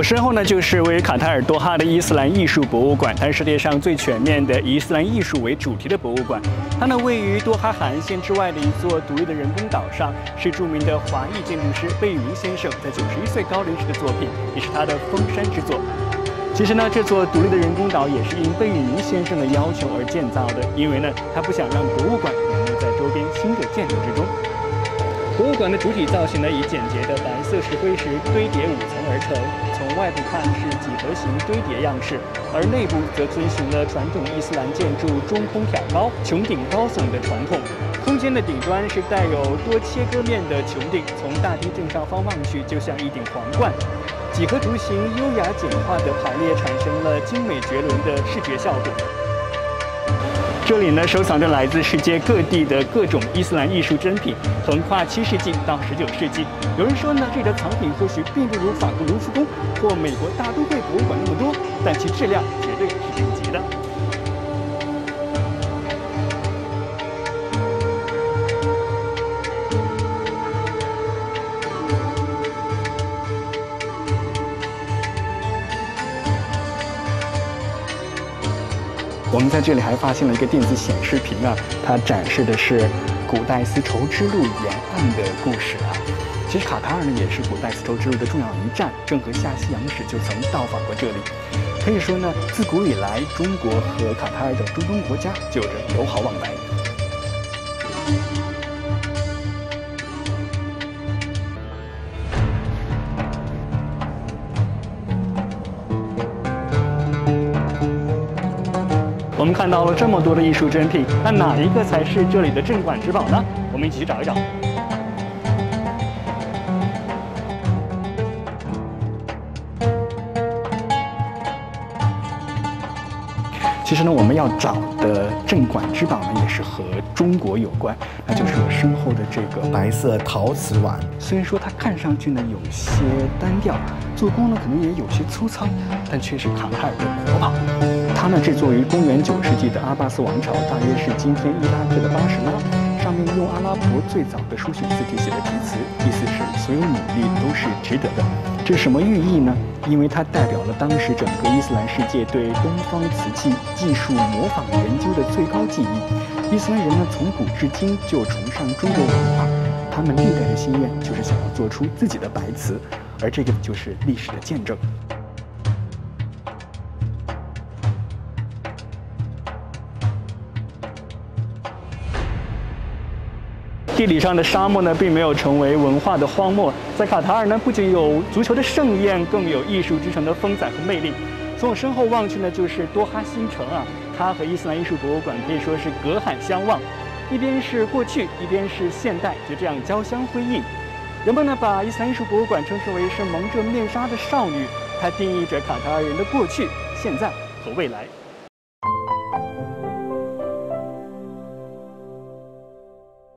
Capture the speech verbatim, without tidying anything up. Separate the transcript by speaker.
Speaker 1: 我身后呢，就是位于卡塔尔多哈的伊斯兰艺术博物馆，它是世界上最全面的以伊斯兰艺术为主题的博物馆。它呢位于多哈海岸线之外的一座独立的人工岛上，是著名的华裔建筑师贝聿铭先生在九十一岁高龄时的作品，也是他的封山之作。其实呢，这座独立的人工岛也是因贝聿铭先生的要求而建造的，因为呢，他不想让博物馆淹没在周边新的建筑之中。博物馆的主体造型呢，以简洁的白色石灰石堆叠五层而成，从外部看是几何形堆叠样式，而内部则遵循了传统伊斯兰建筑中空挑高、穹顶高耸的传统。空间的顶端是带有多切割面的穹顶，从大厅正上方望去，就像一顶皇冠。几何图形优雅简化的排列，产生了精美绝伦的视觉效果。这里呢，收藏着来自世界各地的各种伊斯兰艺术珍品，横跨七世纪到十九世纪。有人说呢，这里的藏品或许并不如法国卢浮宫或美国大都会博物馆那么多，但其质量绝对是顶级的。我们在这里还发现了一个电子显示屏啊，它展示的是古代丝绸之路沿岸的故事啊。其实卡塔尔呢也是古代丝绸之路的重要一站，郑和下西洋时就曾到访过这里。可以说呢，自古以来，中国和卡塔尔等中东国家就有着友好往来。我们看到了这么多的艺术珍品，那哪一个才是这里的镇馆之宝呢？我们一起去找一找。其实呢，我们要找的镇馆之宝呢，也是和中国有关，那就是我身后的这个白色陶瓷碗。虽然说它看上去呢有些单调，做工呢可能也有些粗糙，但却是卡塔尔的国宝。它呢制作于公元九世纪的阿巴斯王朝，大约是今天伊拉克的巴士拉。上面用阿拉伯最早的书写字体写的题词，意思是所有努力都是值得的。这是什么寓意呢？因为它代表了当时整个伊斯兰世界对东方瓷器技术模仿研究的最高技艺。伊斯兰人呢从古至今就崇尚中国文化，他们历代的心愿就是想要做出自己的白瓷，而这个就是历史的见证。地理上的沙漠呢，并没有成为文化的荒漠。在卡塔尔呢，不仅有足球的盛宴，更有艺术之城的风采和魅力。从我身后望去呢，就是多哈新城啊，它和伊斯兰艺术博物馆可以说是隔海相望，一边是过去，一边是现代，就这样交相辉映。人们呢，把伊斯兰艺术博物馆称之为是蒙着面纱的少女，它定义着卡塔尔人的过去、现在和未来。